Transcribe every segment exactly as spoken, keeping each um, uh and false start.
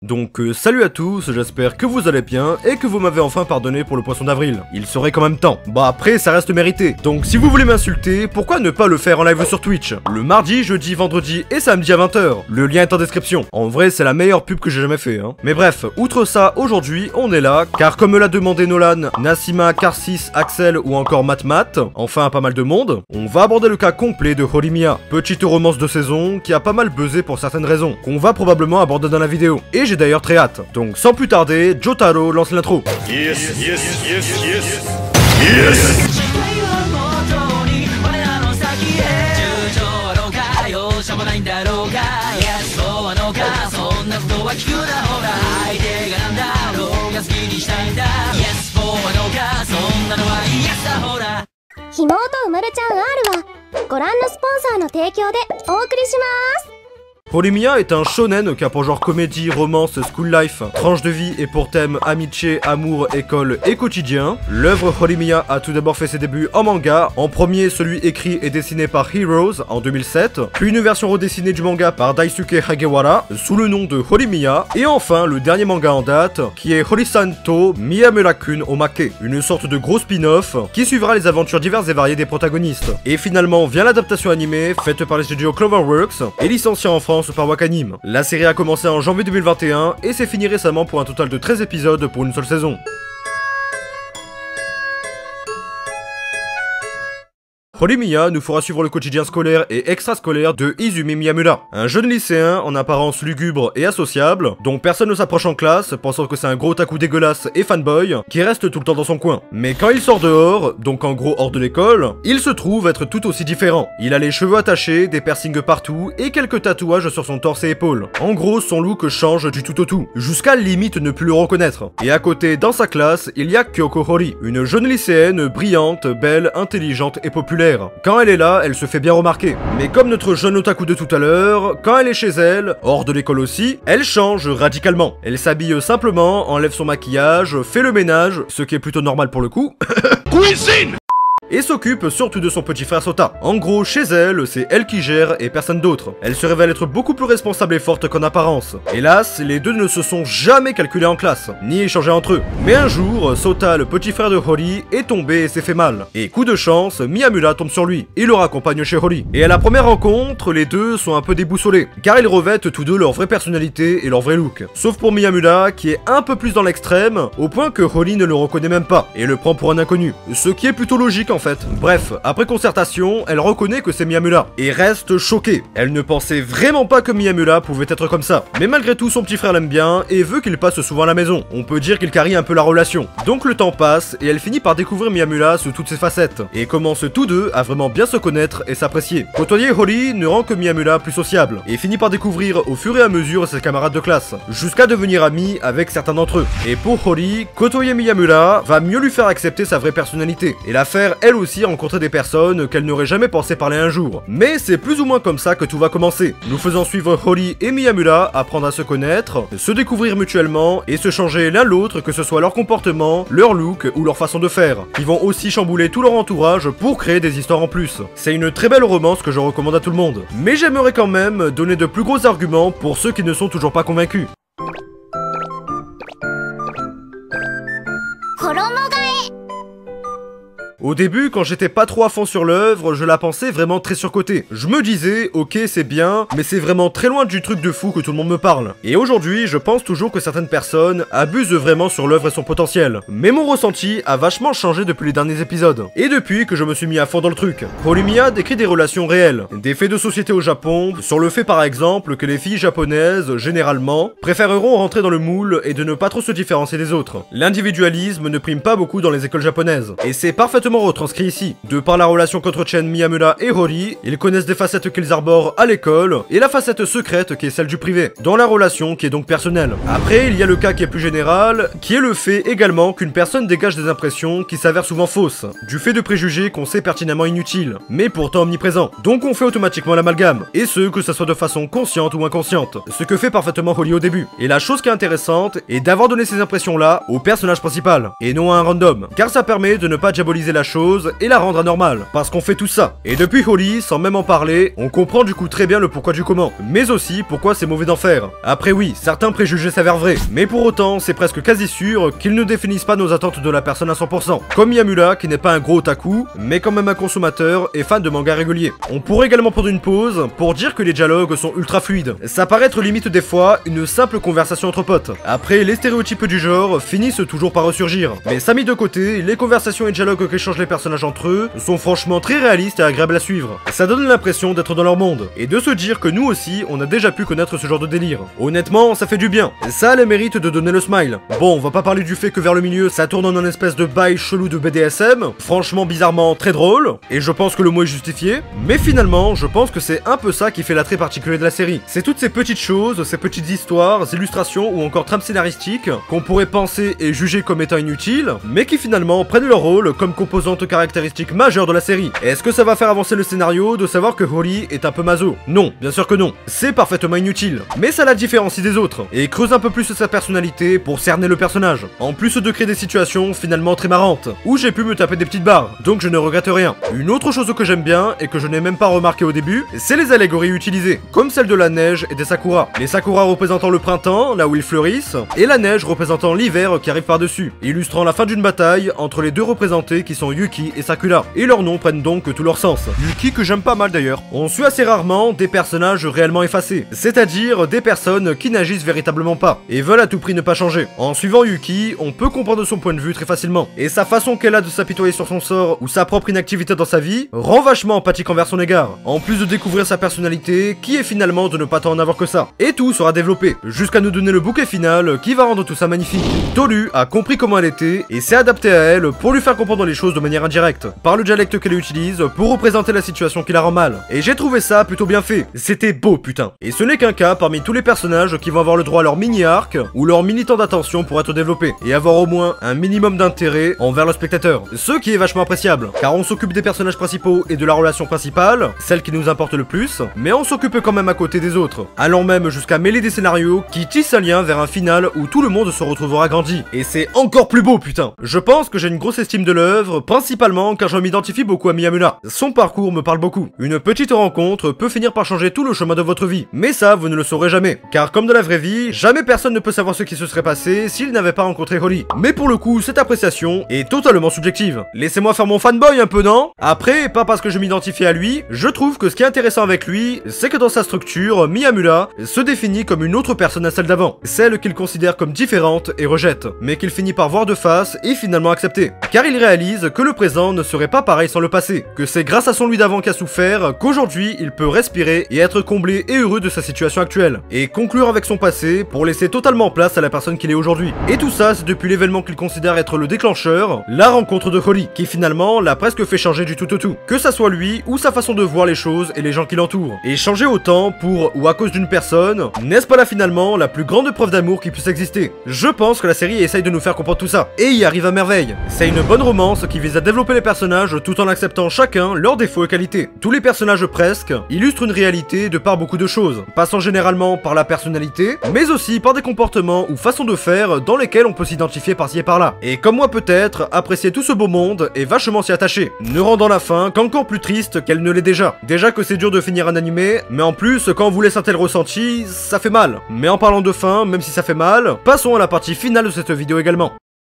Donc euh, salut à tous, j'espère que vous allez bien et que vous m'avez enfin pardonné pour le poisson d'avril. Il serait quand même temps. Bah après ça reste mérité. Donc si vous voulez m'insulter, pourquoi ne pas le faire en live sur Twitch? Le mardi, jeudi, vendredi et samedi à vingt heures. Le lien est en description. En vrai c'est la meilleure pub que j'ai jamais fait hein. Mais bref, outre ça, aujourd'hui on est là, car comme me l'a demandé Nolan, Nassima, Karsis, Axel ou encore Matmat, enfin pas mal de monde, on va aborder le cas complet de Horimiya. Petite romance de saison qui a pas mal buzzé pour certaines raisons, qu'on va probablement aborder dans la vidéo. Et j'ai d'ailleurs très hâte. Donc sans plus tarder, Jotaro lance l'intro. Yes, yes, yes, yes. Yes. Horimiya est un shonen qui a pour genre comédie, romance, school life, tranche de vie et pour thème amitié, amour, école et quotidien. L'œuvre Horimiya a tout d'abord fait ses débuts en manga, en premier celui écrit et dessiné par Heroes en deux mille sept, puis une version redessinée du manga par Daisuke Hagewara sous le nom de Horimiya, et enfin le dernier manga en date qui est Horisan to Miyamura-kun Omake, une sorte de gros spin-off qui suivra les aventures diverses et variées des protagonistes. Et finalement vient l'adaptation animée faite par les studios Cloverworks et licenciée en France par Wakanim. La série a commencé en janvier deux mille vingt et un et s'est finie récemment pour un total de treize épisodes pour une seule saison. Horimiya nous fera suivre le quotidien scolaire et extrascolaire de Izumi Miyamura, un jeune lycéen en apparence lugubre et associable, dont personne ne s'approche en classe, pensant que c'est un gros otaku dégueulasse et fanboy, qui reste tout le temps dans son coin. Mais quand il sort dehors, donc en gros hors de l'école, il se trouve être tout aussi différent. Il a les cheveux attachés, des piercings partout et quelques tatouages sur son torse et épaules. En gros, son look change du tout au tout, jusqu'à limite ne plus le reconnaître. Et à côté, dans sa classe, il y a Kyoko Hori, une jeune lycéenne brillante, belle, intelligente et populaire. Quand elle est là, elle se fait bien remarquer. Mais comme notre jeune otaku de tout à l'heure, quand elle est chez elle, hors de l'école aussi, elle change radicalement. Elle s'habille simplement, enlève son maquillage, fait le ménage, ce qui est plutôt normal pour le coup. Cuisine! Et s'occupe surtout de son petit frère Sota. En gros, chez elle, c'est elle qui gère et personne d'autre. Elle se révèle être beaucoup plus responsable et forte qu'en apparence. Hélas, les deux ne se sont jamais calculés en classe, ni échangés entre eux. Mais un jour, Sota, le petit frère de Hori, est tombé et s'est fait mal. Et coup de chance, Miyamura tombe sur lui. Il le raccompagne chez Hori. Et à la première rencontre, les deux sont un peu déboussolés, car ils revêtent tous deux leur vraie personnalité et leur vrai look. Sauf pour Miyamura, qui est un peu plus dans l'extrême, au point que Hori ne le reconnaît même pas, et le prend pour un inconnu. Ce qui est plutôt logique en fait. Bref, après concertation, elle reconnaît que c'est Miyamura et reste choquée. Elle ne pensait vraiment pas que Miyamura pouvait être comme ça. Mais malgré tout, son petit frère l'aime bien et veut qu'il passe souvent à la maison. On peut dire qu'il carie un peu la relation. Donc le temps passe et elle finit par découvrir Miyamura sous toutes ses facettes et commence tous deux à vraiment bien se connaître et s'apprécier. Côtoyer Hori ne rend que Miyamura plus sociable et finit par découvrir au fur et à mesure ses camarades de classe, jusqu'à devenir ami avec certains d'entre eux. Et pour Hori, côtoyer Miyamura va mieux lui faire accepter sa vraie personnalité et la faire elle aussi rencontrer des personnes qu'elle n'aurait jamais pensé parler un jour. Mais c'est plus ou moins comme ça que tout va commencer, nous faisant suivre Hori et Miyamura apprendre à se connaître, se découvrir mutuellement et se changer l'un l'autre, que ce soit leur comportement, leur look ou leur façon de faire, qui vont aussi chambouler tout leur entourage pour créer des histoires en plus. C'est une très belle romance que je recommande à tout le monde. Mais j'aimerais quand même donner de plus gros arguments pour ceux qui ne sont toujours pas convaincus. Au début, quand j'étais pas trop à fond sur l'œuvre, je la pensais vraiment très surcotée. Je me disais, ok c'est bien, mais c'est vraiment très loin du truc de fou que tout le monde me parle. Et aujourd'hui, je pense toujours que certaines personnes abusent vraiment sur l'œuvre et son potentiel. Mais mon ressenti a vachement changé depuis les derniers épisodes. Et depuis que je me suis mis à fond dans le truc. Horimiya décrit des relations réelles, des faits de société au Japon, sur le fait par exemple que les filles japonaises, généralement, préféreront rentrer dans le moule et de ne pas trop se différencier des autres. L'individualisme ne prime pas beaucoup dans les écoles japonaises. Et c'est parfaitement retranscrit ici. De par la relation qu'entretiennent Miyamura et Hori, ils connaissent des facettes qu'ils arborent à l'école et la facette secrète qui est celle du privé, dans la relation qui est donc personnelle. Après, il y a le cas qui est plus général, qui est le fait également qu'une personne dégage des impressions qui s'avèrent souvent fausses, du fait de préjugés qu'on sait pertinemment inutiles, mais pourtant omniprésents. Donc on fait automatiquement l'amalgame, et ce, que ce soit de façon consciente ou inconsciente, ce que fait parfaitement Hori au début. Et la chose qui est intéressante est d'avoir donné ces impressions-là au personnage principal, et non à un random, car ça permet de ne pas diaboliser la la chose et la rendre anormale, parce qu'on fait tout ça. Et depuis Holly, sans même en parler, on comprend du coup très bien le pourquoi du comment, mais aussi pourquoi c'est mauvais d'en faire. Après oui, certains préjugés s'avèrent vrais, mais pour autant, c'est presque quasi sûr qu'ils ne définissent pas nos attentes de la personne à cent pour cent. Comme Yamula, qui n'est pas un gros otaku, mais quand même un consommateur et fan de manga régulier. On pourrait également prendre une pause pour dire que les dialogues sont ultra fluides. Ça paraît être limite des fois une simple conversation entre potes. Après, les stéréotypes du genre finissent toujours par ressurgir. Mais ça mis de côté, les conversations et dialogues qu'échangent les personnages entre eux sont franchement très réalistes et agréables à suivre. Ça donne l'impression d'être dans leur monde, et de se dire que nous aussi, on a déjà pu connaître ce genre de délire. Honnêtement, ça fait du bien. Ça a le mérite de donner le smile. Bon, on va pas parler du fait que vers le milieu, ça tourne en un espèce de bail chelou de B D S M, franchement bizarrement très drôle, et je pense que le mot est justifié, mais finalement, je pense que c'est un peu ça qui fait l'attrait particulier de la série. C'est toutes ces petites choses, ces petites histoires, illustrations ou encore trames scénaristiques qu'on pourrait penser et juger comme étant inutiles, mais qui finalement prennent leur rôle comme composante caractéristique majeure de la série. Est-ce que ça va faire avancer le scénario de savoir que Holly est un peu maso? Non, bien sûr que non. C'est parfaitement inutile, mais ça la différencie des autres, et creuse un peu plus sa personnalité pour cerner le personnage, en plus de créer des situations finalement très marrantes, où j'ai pu me taper des petites barres, donc je ne regrette rien. Une autre chose que j'aime bien, et que je n'ai même pas remarqué au début, c'est les allégories utilisées, comme celle de la neige et des sakuras. Les sakuras représentant le printemps, là où ils fleurissent, et la neige représentant l'hiver qui arrive par-dessus, illustrant la fin d'une bataille entre les deux représentés qui sont Yuki et Sakura, et leurs noms prennent donc tout leur sens. Yuki que j'aime pas mal d'ailleurs. On suit assez rarement des personnages réellement effacés, c'est-à-dire des personnes qui n'agissent véritablement pas, et veulent à tout prix ne pas changer. En suivant Yuki, on peut comprendre son point de vue très facilement, et sa façon qu'elle a de s'apitoyer sur son sort ou sa propre inactivité dans sa vie, rend vachement empathique envers son égard, en plus de découvrir sa personnalité, qui est finalement de ne pas tant en avoir que ça. Et tout sera développé, jusqu'à nous donner le bouquet final qui va rendre tout ça magnifique. Tolu a compris comment elle était, et s'est adapté à elle pour lui faire comprendre les choses de manière indirecte, par le dialecte qu'elle utilise pour représenter la situation qui la rend mal. Et j'ai trouvé ça plutôt bien fait. C'était beau putain. Et ce n'est qu'un cas parmi tous les personnages qui vont avoir le droit à leur mini-arc, ou leur mini-temps d'attention pour être développés, et avoir au moins un minimum d'intérêt envers le spectateur. Ce qui est vachement appréciable, car on s'occupe des personnages principaux et de la relation principale, celle qui nous importe le plus, mais on s'occupe quand même à côté des autres, allant même jusqu'à mêler des scénarios qui tissent un lien vers un final où tout le monde se retrouvera grandi. Et c'est encore plus beau putain. Je pense que j'ai une grosse estime de l'œuvre, principalement car je m'identifie beaucoup à Miyamura. Son parcours me parle beaucoup. Une petite rencontre peut finir par changer tout le chemin de votre vie, mais ça vous ne le saurez jamais, car comme dans la vraie vie, jamais personne ne peut savoir ce qui se serait passé s'il n'avait pas rencontré Holly. Mais pour le coup, cette appréciation est totalement subjective. Laissez-moi faire mon fanboy un peu, non? Après, pas parce que je m'identifie à lui, je trouve que ce qui est intéressant avec lui, c'est que dans sa structure, Miyamura se définit comme une autre personne à celle d'avant, celle qu'il considère comme différente et rejette, mais qu'il finit par voir de face et finalement accepter. Car il réalise que le présent ne serait pas pareil sans le passé, que c'est grâce à son lui d'avant qui a souffert qu'aujourd'hui il peut respirer et être comblé et heureux de sa situation actuelle, et conclure avec son passé pour laisser totalement place à la personne qu'il est aujourd'hui. Et tout ça, c'est depuis l'événement qu'il considère être le déclencheur, la rencontre de Holly, qui finalement l'a presque fait changer du tout au tout, que ça soit lui ou sa façon de voir les choses et les gens qui l'entourent. Et changer autant pour ou à cause d'une personne, n'est-ce pas là finalement la plus grande preuve d'amour qui puisse exister? Je pense que la série essaye de nous faire comprendre tout ça, et y arrive à merveille. C'est une bonne romance qui vise à développer les personnages tout en acceptant chacun leurs défauts et qualités. Tous les personnages presque illustrent une réalité de par beaucoup de choses, passant généralement par la personnalité, mais aussi par des comportements ou façons de faire dans lesquels on peut s'identifier par-ci et par-là. Et comme moi peut-être, apprécier tout ce beau monde et vachement s'y attacher, ne rendant la fin qu'encore plus triste qu'elle ne l'est déjà. Déjà que c'est dur de finir un animé, mais en plus, quand on vous laisse un tel ressenti, ça fait mal. Mais en parlant de fin, même si ça fait mal, passons à la partie finale de cette vidéo également.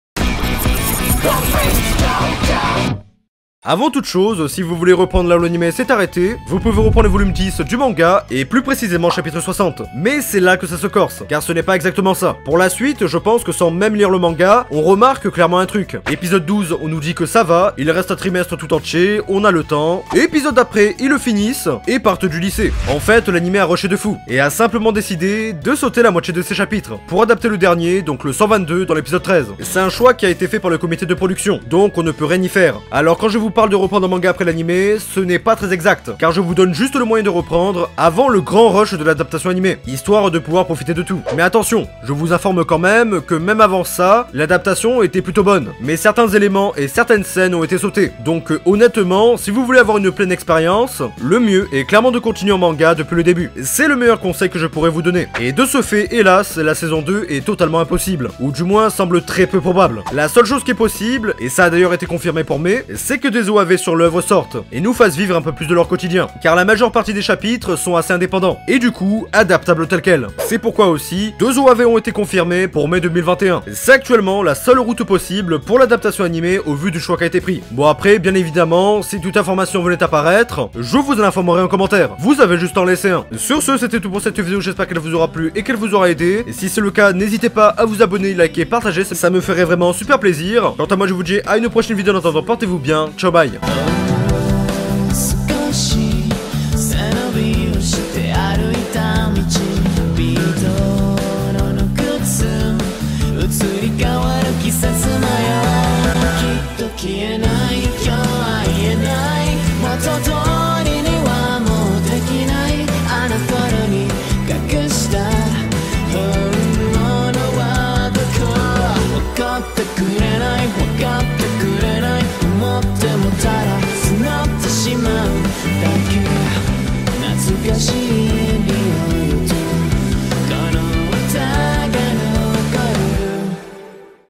Avant toute chose, si vous voulez reprendre là où l'anime s'est arrêté, vous pouvez reprendre le volume dix du manga, et plus précisément chapitre soixante. Mais c'est là que ça se corse, car ce n'est pas exactement ça. Pour la suite, je pense que sans même lire le manga, on remarque clairement un truc. Épisode douze, on nous dit que ça va, il reste un trimestre tout entier, on a le temps. Épisode d'après, ils le finissent, et partent du lycée. En fait, l'anime a rushé de fou, et a simplement décidé de sauter la moitié de ses chapitres, pour adapter le dernier, donc le cent vingt-deux, dans l'épisode treize. C'est un choix qui a été fait par le comité de production, donc on ne peut rien y faire. Alors quand je vous parle de reprendre un manga après l'animé, ce n'est pas très exact, car je vous donne juste le moyen de reprendre avant le grand rush de l'adaptation animée, histoire de pouvoir profiter de tout. Mais attention, je vous informe quand même que même avant ça, l'adaptation était plutôt bonne, mais certains éléments et certaines scènes ont été sautés. Donc euh, honnêtement, si vous voulez avoir une pleine expérience, le mieux est clairement de continuer en manga depuis le début. C'est le meilleur conseil que je pourrais vous donner. Et de ce fait, hélas, la saison deux est totalement impossible, ou du moins semble très peu probable. La seule chose qui est possible, et ça a d'ailleurs été confirmé pour mai, c'est que des O A V sur l'œuvre sortent, et nous fassent vivre un peu plus de leur quotidien, car la majeure partie des chapitres sont assez indépendants, et du coup, adaptables tels quels. C'est pourquoi aussi, deux O A V ont été confirmés pour mai deux mille vingt et un. C'est actuellement la seule route possible pour l'adaptation animée au vu du choix qui a été pris. Bon après, bien évidemment, si toute information venait apparaître, je vous en informerai en commentaire. Vous avez juste en laisser un. Sur ce, c'était tout pour cette vidéo, j'espère qu'elle vous aura plu et qu'elle vous aura aidé. Et si c'est le cas, n'hésitez pas à vous abonner, liker, partager, ça me ferait vraiment super plaisir. Quant à moi, je vous dis à une prochaine vidéo, en attendant, portez-vous bien, ciao bye.